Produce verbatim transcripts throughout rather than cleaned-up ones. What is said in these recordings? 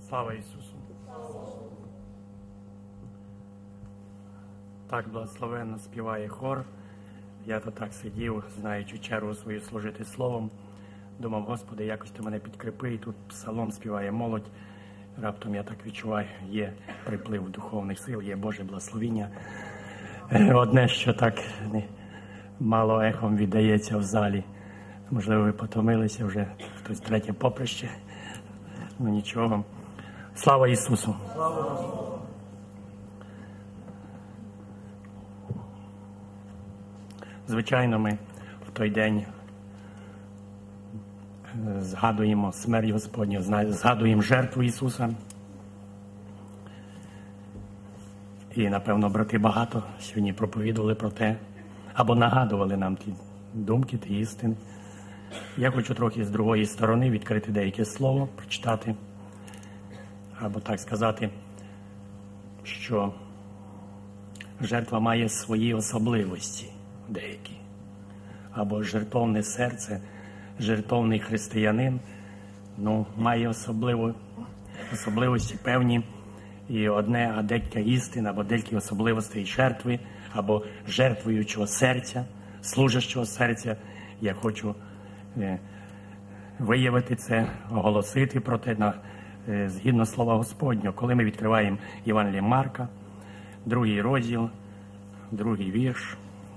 Слава Ісусу! Так благословенно співає хор. Я то так сидів, знаючи чергу свою служити словом. Думав, Господи, якось ти мене підкріпи. І тут псалом співає молодь. Раптом я так відчуваю, є приплив духовних сил, є Боже благословіння. Одне, що так мало ехом віддається в залі. Можливо, ви потомилися вже, хтось третє поприще. Ну нічого. Слава Ісусу! Слава! Звичайно, ми в той день згадуємо смерть Господню, згадуємо жертву Ісуса. І, напевно, брати багато сьогодні проповідували про те, або нагадували нам ті думки, ті істини. Я хочу трохи з другої сторони відкрити деяке слово, прочитати, або так сказати, що жертва має свої особливості деякі. Або жертовне серце, жертовний християнин, ну, має особливо, особливості певні, і одне, а декілька істин, або деякі особливості жертви, або жертвуючого серця, служащого серця. Я хочу е, виявити це, оголосити про те, на, е, згідно слова Господнього. Коли ми відкриваємо Євангеліє Марка, другий розділ, другий вірш.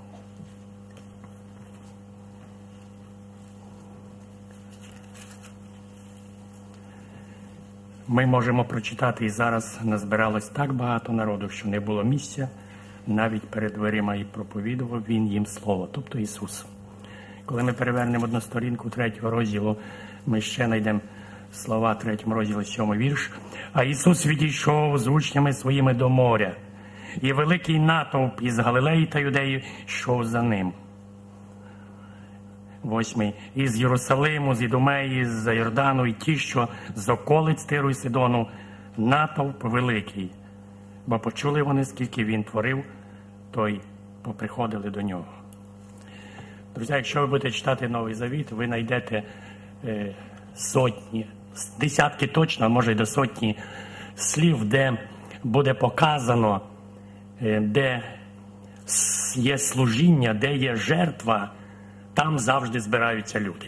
Ми можемо прочитати, і зараз назбиралось так багато народу, що не було місця навіть перед дверима, і проповідував він їм слово, тобто Ісус. Коли ми перевернемо одну сторінку третього розділу, ми ще знайдемо слова третього розділу, сьомий вірш. А Ісус відійшов з учнями своїми до моря, і великий натовп із Галилеї та Юдеї йшов за ним. Восьмий. Із Єрусалиму, з Ідумеї, з Йордану, і ті, що з околиць Тиру і Сидону, натовп великий. Бо почули вони, скільки він творив, то й поприходили до нього. Друзі, якщо ви будете читати Новий Завіт, ви знайдете е, сотні, десятки точно, а може й до сотні слів, де буде показано, е, де є служіння, де є жертва, там завжди збираються люди.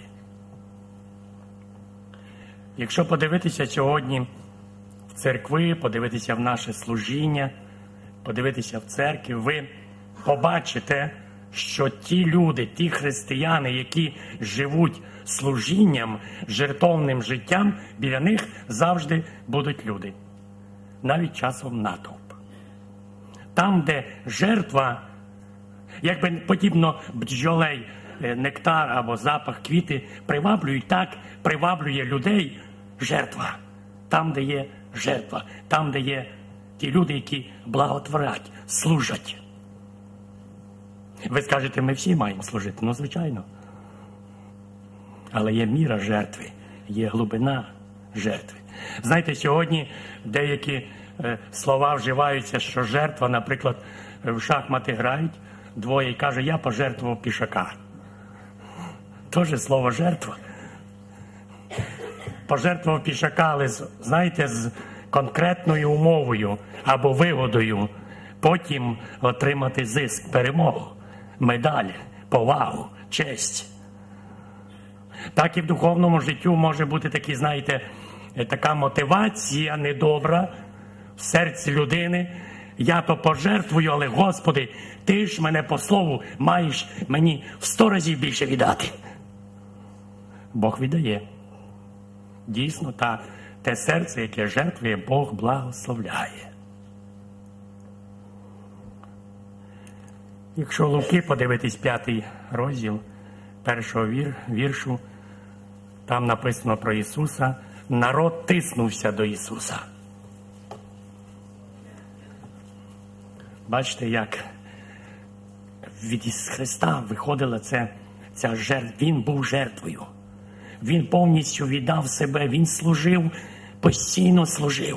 Якщо подивитися сьогодні в церкви, подивитися в наше служіння, подивитися в церкві, ви побачите, що ті люди, ті християни, які живуть служінням, жертовним життям, біля них завжди будуть люди. Навіть часом натовп. Там, де жертва, якби подібно бджолей, нектар або запах квіти приваблюють, так приваблює людей жертва. Там, де є жертва, там, де є ті люди, які благотворять, служать. Ви скажете, ми всі маємо служити. Ну, звичайно. Але є міра жертви, є глибина жертви. Знаєте, сьогодні деякі е, слова вживаються, що жертва, наприклад, в шахмати грають, двоє і каже, я пожертвував пішака. Тоже слово жертва. Пожертвував пішака, але, знаєте, з конкретною умовою або вигодою потім отримати зиск, перемогу, медаль, повагу, честь. Так і в духовному життю може бути такі, знаєте, така мотивація недобра в серці людини. Я то пожертвую, але, Господи, Ти ж мене по слову маєш мені в сто разів більше віддати. Бог віддає. Дійсно, та, те серце, яке жертвує, Бог благословляє. Якщо Луки подивитись п'ятий розділ першого вір, віршу, там написано про Ісуса, народ тиснувся до Ісуса. Бачите, як від Христа виходила це, ця жертва. Він був жертвою. Він повністю віддав себе, він служив, постійно служив.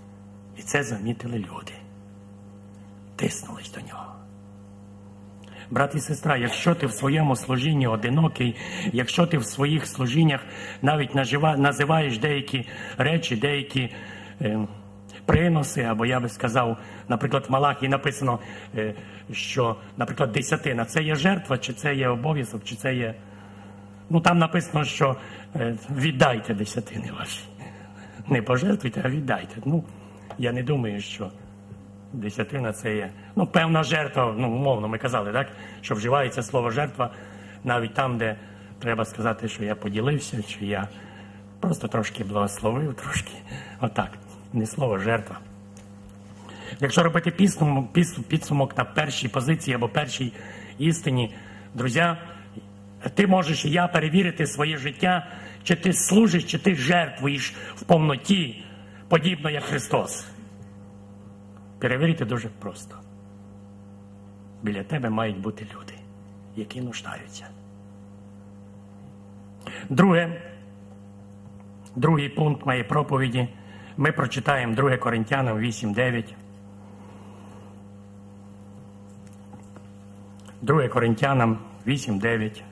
І це замітили люди. Тиснулись до нього. брат і сестра, якщо ти в своєму служінні одинокий, якщо ти в своїх служіннях навіть нажива, називаєш деякі речі, деякі е, приноси, або я би сказав, наприклад, в Малахії написано, е, що, наприклад, десятина – це є жертва, чи це є обов'язок, чи це є... Ну, там написано, що е, віддайте десятини ваші. Не пожертвуйте, а віддайте. Ну, я не думаю, що десятина це є, ну, певна жертва, ну, умовно ми казали, так, що вживається слово жертва навіть там, де треба сказати, що я поділився, чи я просто трошки благословив, трошки, отак, не слово жертва. Якщо робити підсумок, підсумок на першій позиції або першій істині, друзі, ти можеш і я перевірити своє життя, чи ти служиш, чи ти жертвуєш в повноті, подібно як Христос. Перевірити дуже просто. Біля тебе мають бути люди, які нуждаються. Друге, другий пункт моєї проповіді. Ми прочитаємо друге Коринтянам вісім дев'ять. друге Коринтянам вісім дев'ять.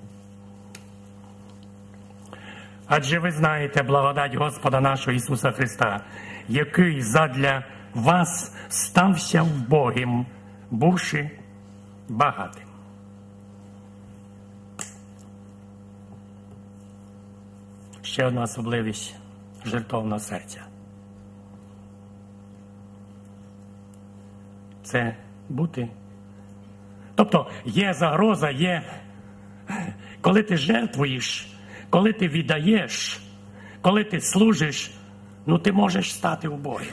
Адже ви знаєте благодать Господа нашого Ісуса Христа, який задля вас стався вбогим, бувши багатим. Ще одна особливість жертовного серця. Це бути. Тобто є загроза, є, коли ти жертвуєш, коли ти віддаєш, коли ти служиш, ну ти можеш стати убогим.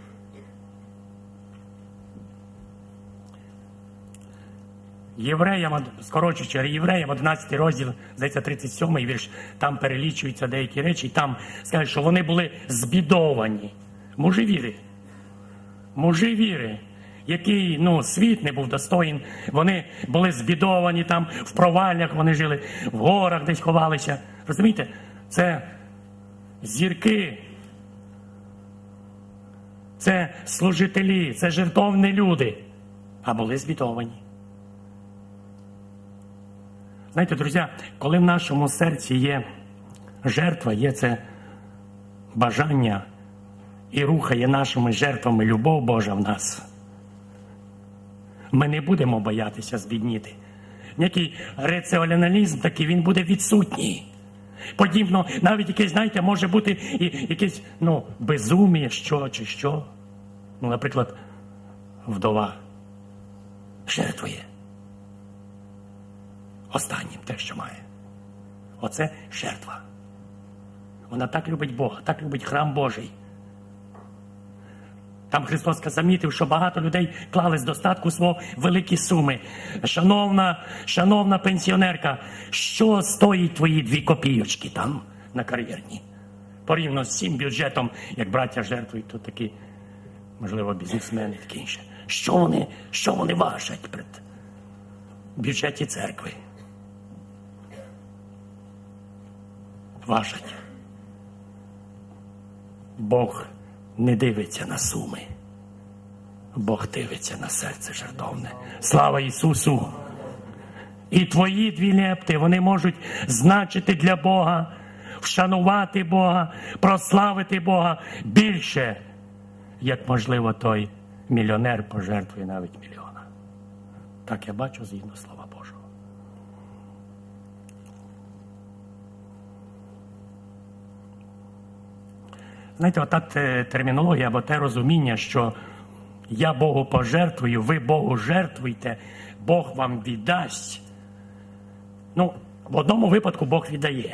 Євреям, скорочуючи, Євреям одинадцятий розділ, здається, тридцять сьомий вірш, там перелічуються деякі речі, і там скажуть, що вони були збідовані. Мужі віри. Мужі віри, який, ну, світ не був достоїн. Вони були збідовані там, в проваллях вони жили, в горах десь ховалися. Розумієте? Це зірки. Це служителі, це жертовні люди. А були збідовані. Знаєте, друзі, коли в нашому серці є жертва, є це бажання і рухає нашими жертвами любов Божа в нас, ми не будемо боятися збідніти. Який раціоналізм такий, він буде відсутній. Подібно, навіть якесь, знаєте, може бути і якесь, ну, безуміє, що чи що. Ну, наприклад, вдова жертвує останнім те, що має. Оце жертва. Вона так любить Бога, так любить храм Божий. Там Христос замітив, що багато людей клали з достатку свого великі суми. Шановна, шановна пенсіонерка, що стоїть твої дві копійочки там на кар'єрні? Порівняно з цим бюджетом, як браття жертвують, то такі, можливо, бізнесмени, такі інше. Що вони, що вони важать перед бюджеті церкви? Важать. Бог не дивиться на суми. Бог дивиться на серце жертовне. Слава Ісусу! І твої дві лепти, вони можуть значити для Бога, вшанувати Бога, прославити Бога більше, як, можливо, той мільйонер пожертвує навіть мільйона. Так я бачу згідно Слова Божого. Знаєте, ота термінологія або те розуміння, що я Богу пожертвую, ви Богу жертвуйте, Бог вам віддасть. Ну, в одному випадку Бог віддає.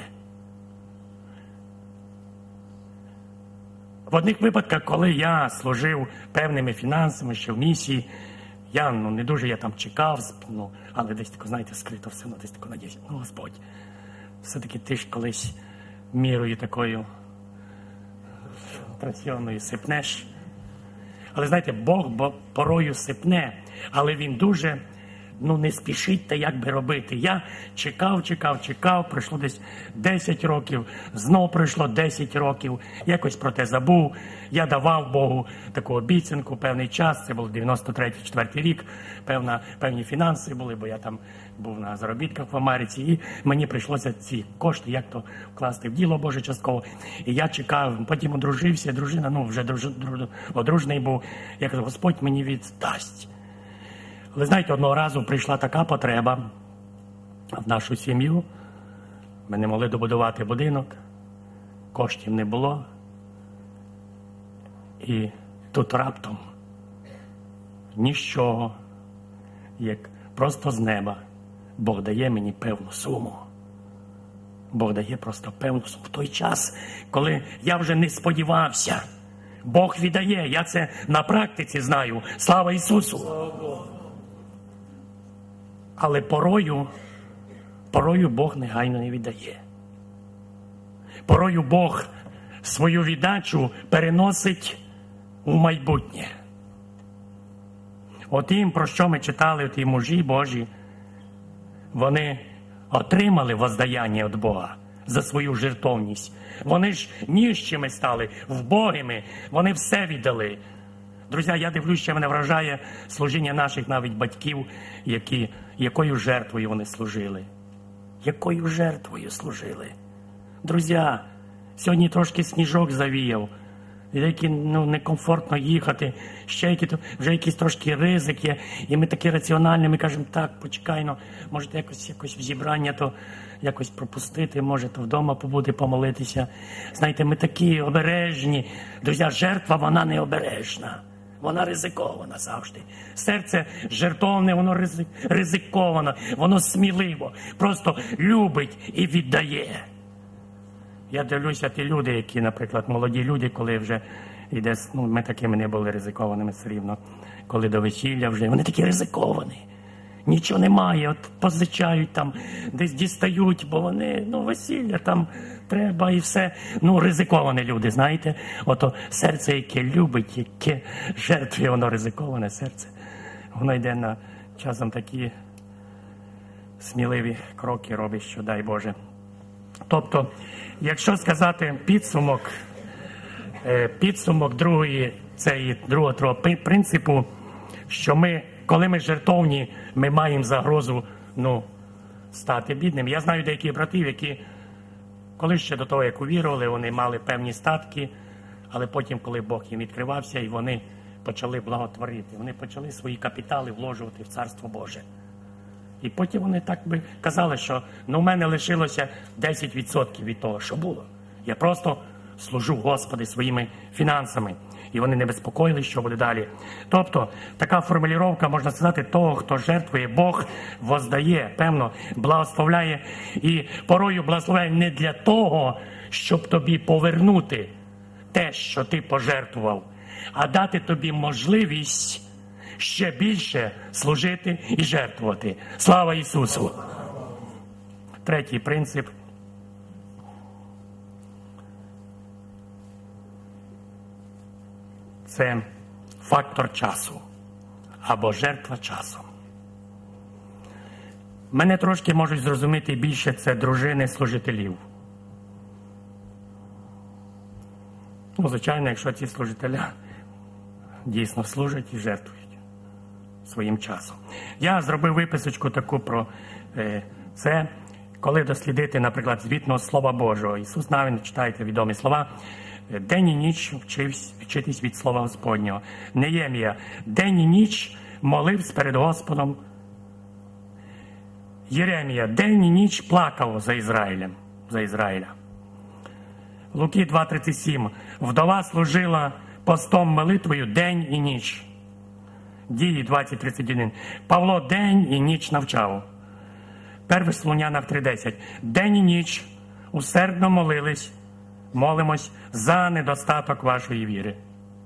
В одних випадках, коли я служив певними фінансами, що в місії, я, ну, не дуже я там чекав, ну, але десь тако, знаєте, скрито все, ну, десь тако надіюся. Ну, Господь, все-таки ти ж колись мірою такою трансіонною сипнеш. Але, знаєте, Бог порою сипне, але Він дуже ну не спішіть та як би робити. Я чекав, чекав, чекав, пройшло десь десять років, знов пройшло десять років, якось про те забув. Я давав Богу таку обіцянку певний час, це був дев'яносто третій - четвертий рік, певна, певні фінанси були, бо я там був на заробітках в Америці, і мені прийшлося ці кошти як то вкласти в діло Боже частково. І я чекав, потім одружився, дружина, ну вже друж, друж, одружений був, я кажу, Господь мені віддасть. Але знаєте, одного разу прийшла така потреба в нашу сім'ю. Ми не могли добудувати будинок, коштів не було. І тут раптом ніщо, як просто з неба, Бог дає мені певну суму. Бог дає просто певну суму. В той час, коли я вже не сподівався, Бог віддає. Я це на практиці знаю. Слава Ісусу! Але порою, порою Бог негайно не віддає. Порою Бог свою віддачу переносить у майбутнє. Отим, про що ми читали, ті мужі Божі, вони отримали воздаяння від Бога за свою жертовність. Вони ж ніщими стали, вбогими, вони все віддали. Друзі, я дивлюсь, що мене вражає служіння наших навіть батьків, які, якою жертвою вони служили. Якою жертвою служили. Друзі, сьогодні трошки сніжок завіяв, які, ну, некомфортно їхати, ще які, вже якісь трошки ризик є, і ми такі раціональні, ми кажемо, так, почекай, ну, може якось, якось в зібрання, то якось пропустити, може то вдома побути, помолитися. Знаєте, ми такі обережні. Друзі, жертва, вона не обережна. Вона ризикована завжди. Серце жертовне, воно ризик, ризиковано, воно сміливо, просто любить і віддає. Я дивлюся, ті люди, які, наприклад, молоді люди, коли вже йде, ну, ми такими не були ризикованими все рівно, коли до весілля вже, вони такі ризиковані. Нічого немає, от позичають там, десь дістають, бо вони, ну, весілля там треба і все. Ну, ризиковані люди, знаєте. Ото серце, яке любить, яке жертвує, воно ризиковане серце. Воно йде на часом такі сміливі кроки робить, що дай Боже. Тобто, якщо сказати підсумок, підсумок другої, цієї другого того принципу, що ми, коли ми жертовні, ми маємо загрозу, ну, стати бідним. Я знаю деяких братів, які, коли ще до того, як увірували, вони мали певні статки, але потім, коли Бог їм відкривався, і вони почали благотворити, вони почали свої капітали вложувати в Царство Боже. І потім вони так би казали, що, ну, в мене лишилося десять відсотків від того, що було. Я просто служу Господи своїми фінансами. І вони не безпокоїли, що буде далі. Тобто, така формулювання, можна сказати, того, хто жертвує, Бог воздає, певно, благословляє. І порою благословляє не для того, щоб тобі повернути те, що ти пожертвував, а дати тобі можливість ще більше служити і жертвувати. Слава Ісусу! Третій принцип. Це фактор часу або жертва часом. Мене трошки можуть зрозуміти більше це дружини служителів. Ну, звичайно, якщо ці служителі дійсно служать і жертвують своїм часом. Я зробив виписочку таку про е, це, коли дослідити, наприклад, звітного Слова Божого. Ісус навіть, читайте відомі слова, день і ніч вчився вчитись від Слова Господнього. Неємія, день і ніч молився перед Господом. Єремія, день і ніч плакав за Ізраїлем, за Ізраїля. Луки два тридцять сім, вдова служила постом молитвою день і ніч. Дії двадцять тридцять один, Павло день і ніч навчав. Перше Солонянах три десять, день і ніч усердно молились, молимось за недостаток вашої віри.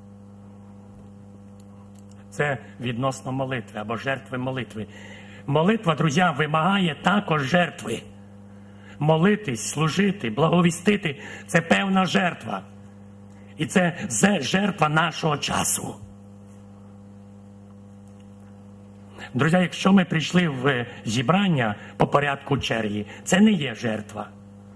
Це відносно молитви або жертви молитви. Молитва, друзі, вимагає також жертви. Молитись, служити, благовістити – це певна жертва. І це жертва нашого часу. Друзі, якщо ми прийшли в зібрання по порядку черги, це не є жертва.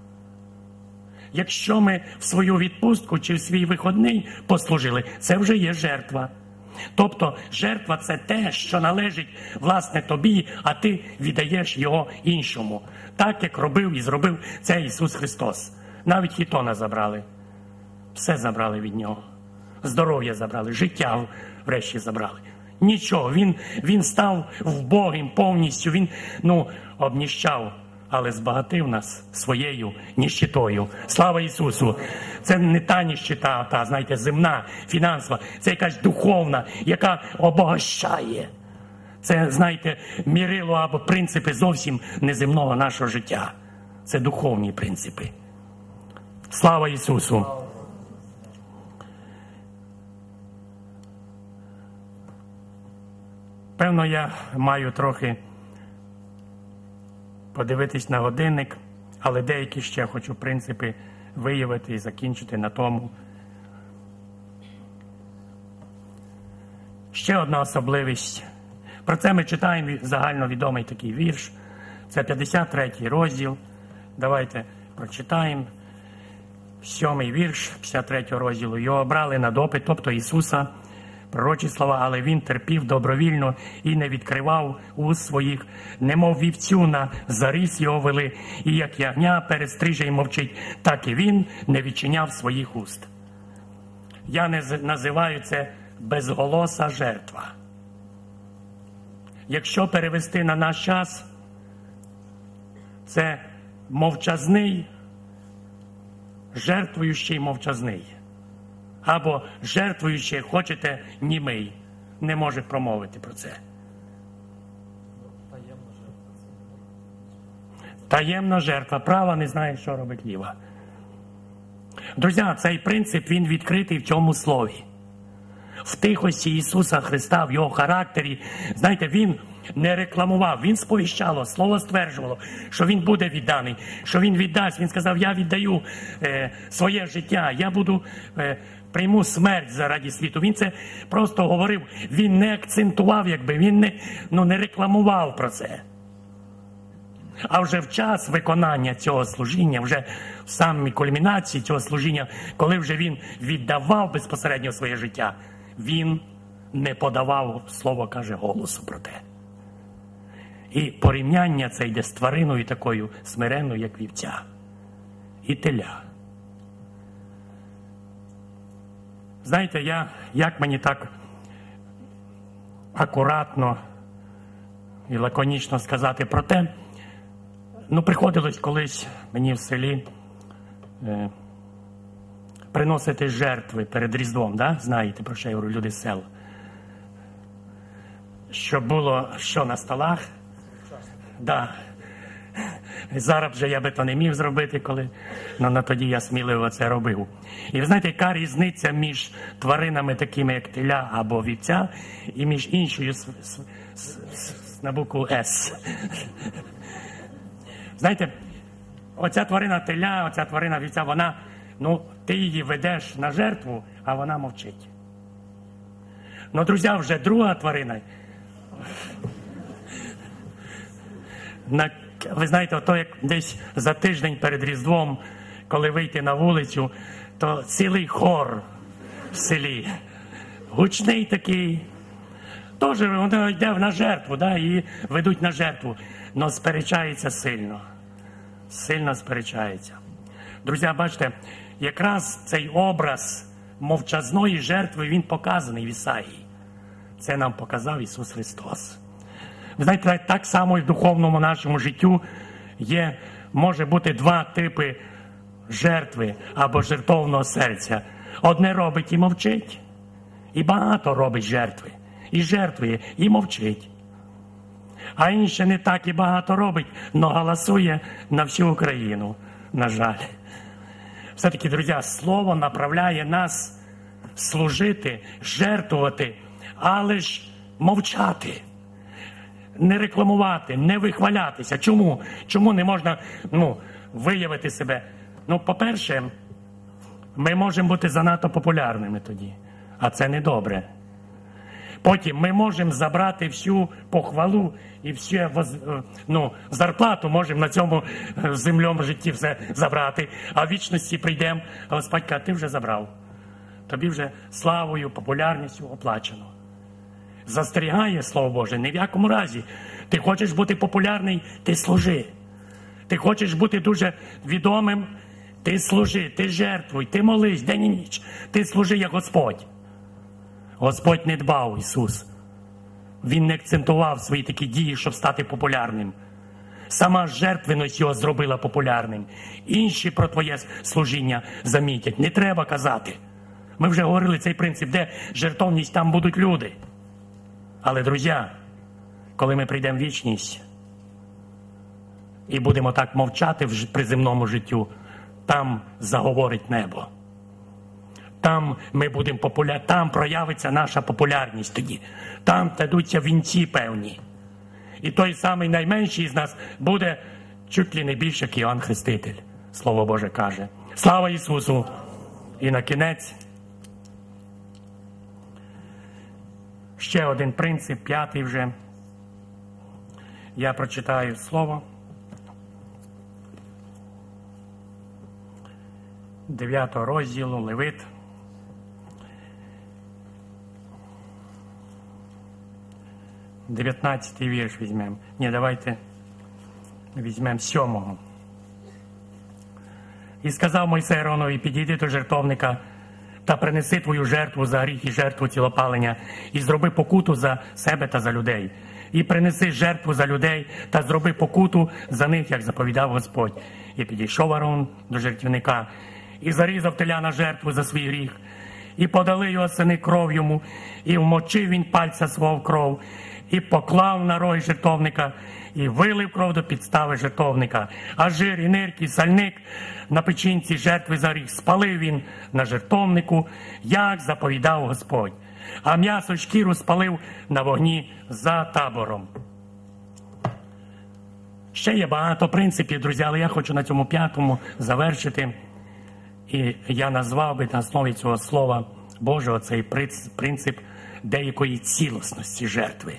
Якщо ми в свою відпустку чи в свій вихідний послужили, це вже є жертва. Тобто жертва – це те, що належить, власне, тобі, а ти віддаєш його іншому. Так, як робив і зробив це Ісус Христос. Навіть хітона забрали. Все забрали від нього. Здоров'я забрали, життя врешті забрали. Нічого, він, він став вбогим повністю, він, ну, обніщав, але збагатив нас своєю ніщитою. Слава Ісусу! Це не та ніщита, та, знаєте, земна, фінансова, це якась духовна, яка обогащає. Це, знаєте, мірило або принципи зовсім неземного нашого життя. Це духовні принципи. Слава Ісусу! Певно, я маю трохи подивитись на годинник, але деякі ще хочу принципи виявити і закінчити на тому. Ще одна особливість. Про це ми читаємо загальновідомий такий вірш. Це п'ятдесят третій розділ. Давайте прочитаємо. Сьомий вірш п'ятдесят третього розділу. Його обрали на допит, тобто Ісуса, пророчі слова, але він терпів добровільно і не відкривав уст своїх, немов вівцю на заріз його вели, і як ягня перед стрижею мовчить, так і він не відчиняв своїх уст. Я не називаю це безголоса жертва. Якщо перевести на наш час, це мовчазний, жертвуючий мовчазний. Або жертвуючий, хочете, німий, не може промовити про це. Таємна жертва. Права не знає, що робить ліва. Друзі, цей принцип, він відкритий в цьому слові. В тихості Ісуса Христа, в Його характері. Знаєте, Він не рекламував, Він сповіщало, Слово стверджувало, що Він буде відданий, що Він віддасть. Він сказав, я віддаю е, своє життя, я буду, е, прийму смерть заради світу. Він це просто говорив, Він не акцентував, якби, Він не, ну, не рекламував про це. А вже в час виконання цього служіння, вже в самій кульмінації цього служіння, коли вже Він віддавав безпосередньо своє життя, Він не подавав, слово каже, голосу про те. І порівняння це йде з твариною такою смиренною, як вівця. І теля. Знаєте, я, як мені так акуратно і лаконічно сказати про те, ну, приходилось колись мені в селі е, приносити жертви перед Різдвом, да? Знаєте, про що я говорю, люди з сел. Щоб було що на столах. Да. Зараз вже я би то не міг зробити, коли, ну, на тоді я сміливо це робив. І ви знаєте, яка різниця між тваринами такими, як теля або вівця, і між іншою с, с, с, с, на букву С. Знаєте, оця тварина теля, оця тварина вівця, вона, ну, ти її ведеш на жертву, а вона мовчить. Ну, друзі, вже друга тварина. На, ви знаєте, ото як десь за тиждень перед Різдвом, коли вийти на вулицю, то цілий хор в селі. Гучний такий. Теж воно йде на жертву, да, і ведуть на жертву. Но сперечається сильно. Сильно сперечається. Друзі, бачите, якраз цей образ мовчазної жертви, він показаний в Ісаїї. Це нам показав Ісус Христос. Ви знаєте, так само і в духовному нашому життю є, може бути два типи жертви або жертовного серця. Одне робить і мовчить, і багато робить жертви. І жертвує, і мовчить. А інше не так і багато робить, но голосує на всю Україну, на жаль. Все-таки, друзі, Слово направляє нас служити, жертвувати, але ж мовчати. Не рекламувати, не вихвалятися. Чому? Чому не можна, ну, виявити себе? Ну, по-перше, ми можемо бути занадто популярними тоді, а це не добре. Потім ми можемо забрати всю похвалу і всю ну, зарплату можемо на цьому земльому житті все забрати. А в вічності прийдемо, а Господь каже, ти вже забрав. Тобі вже славою, популярністю оплачено. Застерігає Слово Боже, ні в якому разі. Ти хочеш бути популярний, ти служи. Ти хочеш бути дуже відомим, ти служи, ти жертвуй, ти молись день і ніч. Ти служи, як Господь. Господь не дбав, Ісус. Він не акцентував свої такі дії, щоб стати популярним. Сама жертвеність його зробила популярним. Інші про твоє служіння замітять. Не треба казати. Ми вже говорили цей принцип, де жертовність, там будуть люди. Але, друзі, коли ми прийдемо в вічність і будемо так мовчати при земному життю, там заговорить небо. Там ми будемо популярні, там проявиться наша популярність тоді. Там дадуться вінці певні. І той самий найменший з нас буде чуть ли не більше, як Іоанн Хреститель. Слово Боже каже. Слава Ісусу! І на кінець ще один принцип, п'ятий вже. Я прочитаю слово. Дев'ятого розділу, Левит. Дев'ятнадцятий вірш візьмемо. Ні, давайте візьмемо сьомого. І сказав Мойсей Ааронові, підійди до жертовника та принеси твою жертву за гріх і жертву цілопалення, і зроби покуту за себе та за людей. І принеси жертву за людей та зроби покуту за них, як заповідав Господь. І підійшов Аарон до жертівника, і зарізав теля на жертву за свій гріх. І подали його сини кров йому, і вмочив він пальця свого в кров, і поклав на роги жертовника, і вилив кров до підстави жертовника. А жир, і нирки, і сальник на печінці жертви за гріх спалив він на жертовнику, як заповідав Господь. А м'ясо, шкіру спалив на вогні за табором. Ще є багато принципів, друзі, але я хочу на цьому п'ятому завершити. І я назвав би на основі цього Слова Божого цей принцип деякої цілісності жертви.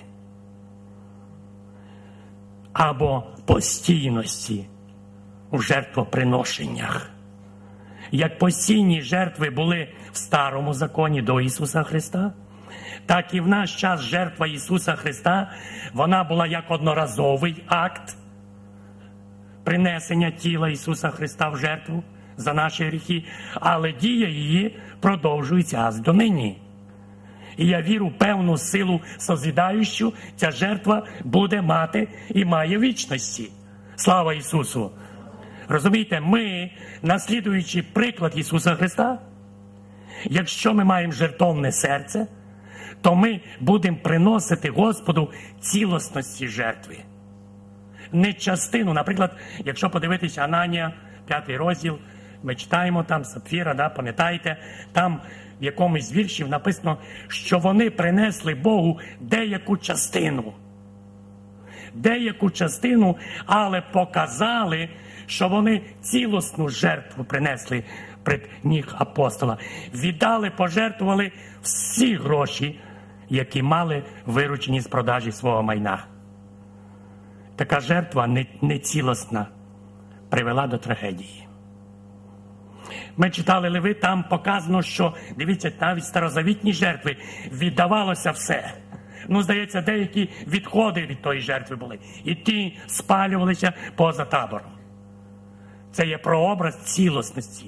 Або постійності у жертвоприношеннях. Як постійні жертви були в Старому законі до Ісуса Христа, так і в наш час жертва Ісуса Христа, вона була як одноразовий акт принесення тіла Ісуса Христа в жертву за наші гріхи, але дія її продовжується аж до нині. І я вірю в певну силу созідаючу, ця жертва буде мати і має вічності. Слава Ісусу! Розумієте, ми, наслідуючи приклад Ісуса Христа, якщо ми маємо жертовне серце, то ми будемо приносити Господу цілісності жертви. Не частину. Наприклад, якщо подивитися Ананія, п'ятий розділ, ми читаємо там Сапфіра, да, пам'ятаєте, там в якомусь з віршів написано, що вони принесли Богу деяку частину. Деяку частину, але показали, що вони цілісну жертву принесли пред ніг апостола. Віддали, пожертвували всі гроші, які мали виручені з продажі свого майна. Така жертва не, не цілісна привела до трагедії. Ми читали Левит, там показано, що, дивіться, навіть старозавітні жертви віддавалося все. Ну, здається, деякі відходи від тої жертви були. І ті спалювалися поза табором. Це є прообраз цілісності.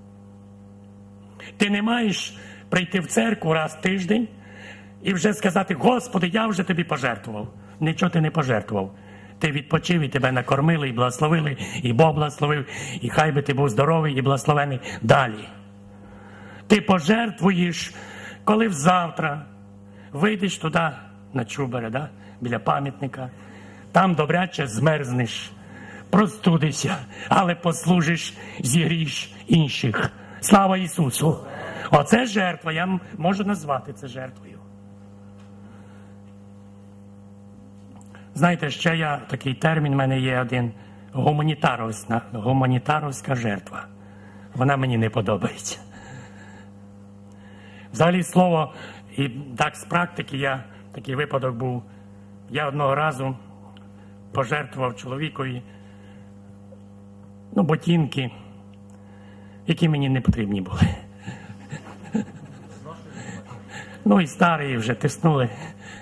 Ти не маєш прийти в церкву раз в тиждень і вже сказати, Господи, я вже тобі пожертвував. Нічого ти не пожертвував. Ти відпочив, і тебе накормили, і благословили, і Бог благословив, і хай би ти був здоровий і благословений далі. Ти пожертвуєш, коли взавтра вийдеш туди, на Чубари, да? Біля пам'ятника, там добряче змерзнеш, простудишся, але послужиш, зігрієш інших. Слава Ісусу! Оце жертва, я можу назвати це жертвою. Знаєте, ще я, такий термін в мене є один, гуманітаровська, гуманітаровська жертва. Вона мені не подобається. Взагалі слово І так з практики я, такий випадок був, я одного разу пожертвував чоловікові, ну, ботинки, які мені не потрібні були. Ну і старі вже тиснули.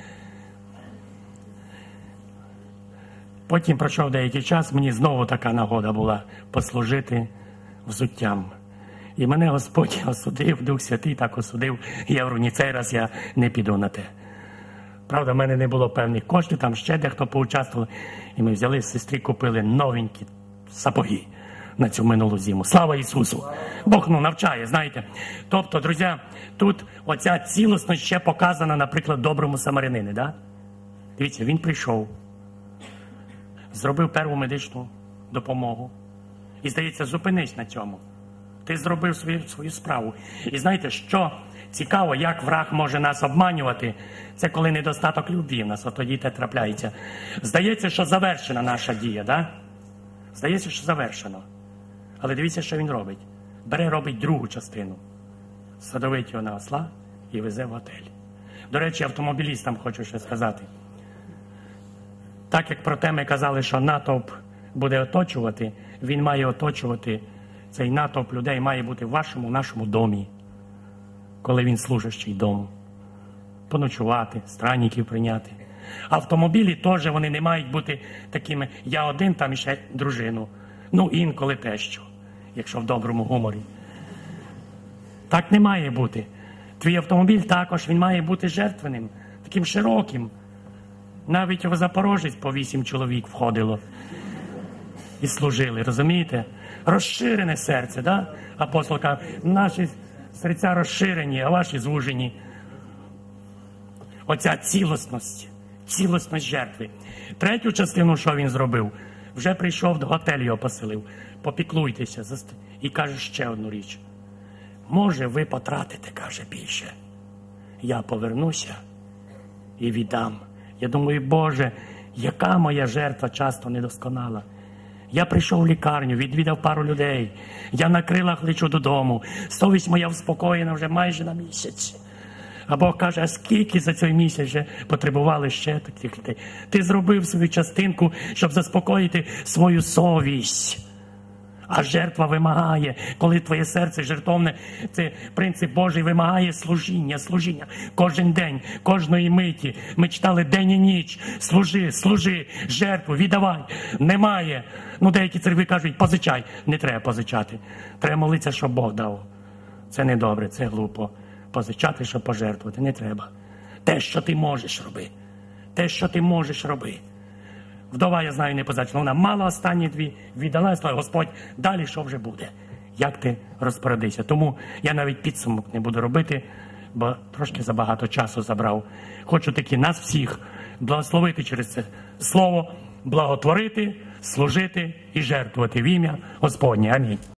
Потім пройшов деякий час, мені знову така нагода була послужити взуттям. І мене Господь осудив, Дух Святий так осудив, і я говорю, ні, цей раз я не піду на те. Правда, в мене не було певних коштів, там ще дехто поучаствував, і ми взяли з сестри, купили новенькі сапоги на цю минулу зиму. Слава Ісусу! Бог, ну, навчає, знаєте. Тобто, друзі, тут оця цілісність ще показана, наприклад, доброму самарянині, да? Дивіться, він прийшов, зробив перву медичну допомогу. І, здається, зупинись на цьому. Ти зробив свою, свою справу. І знаєте, що цікаво, як враг може нас обманювати, це коли недостаток любві в нас, от тоді те трапляється. Здається, що завершена наша дія, да? Здається, що завершено. Але дивіться, що він робить. Бере, робить другу частину. Садовить його на осла і везе в готель. До речі, автомобілістам хочу ще сказати. Так як про те ми казали, що натовп буде оточувати, він має оточувати, цей натовп людей має бути в вашому, нашому домі, коли він служащий дому. Поночувати, странників прийняти. Автомобілі теж вони не мають бути такими, я один, там ще дружину. Ну, інколи тещу, якщо в доброму гуморі. Так не має бути. Твій автомобіль також, він має бути жертвенним, таким широким. Навіть в Запорожець по вісім чоловік входило і служили, розумієте? Розширене серце, да? Апостол каже, наші серця розширені, а ваші звужені. Оця цілісність, цілісність жертви. Третю частину, що він зробив? Вже прийшов, до готель його поселив. Попіклуйтеся. І каже ще одну річ. Може, ви потратите, каже, більше. Я повернуся і віддам. Я думаю, Боже, яка моя жертва часто недосконала. Я прийшов в лікарню, відвідав пару людей. Я на крилах лечу додому. Совість моя вспокоєна вже майже на місяць. А Бог каже, а скільки за цей місяць вже потребували ще таких людей? Ти зробив свою частинку, щоб заспокоїти свою совість. А жертва вимагає, коли твоє серце жертовне, це принцип Божий вимагає служіння, служіння. Кожен день, кожної миті. Ми читали день і ніч. Служи, служи, жертву, віддавай. Немає. Ну, деякі церкви кажуть, позичай. Не треба позичати. Треба молитися, щоб Бог дав. Це не добре, це глупо. Позичати, щоб пожертвувати, не треба. Те, що ти можеш роби. Те, що ти можеш роби. Вдова, я знаю, не позичила. Вона мала останні дві, віддала, і сказала, Господь, далі що вже буде? Як ти розпорядишся? Тому я навіть підсумок не буду робити, бо трошки забагато часу забрав. Хочу таки нас всіх благословити через це слово, благотворити, служити і жертвувати в ім'я Господнє. Амінь.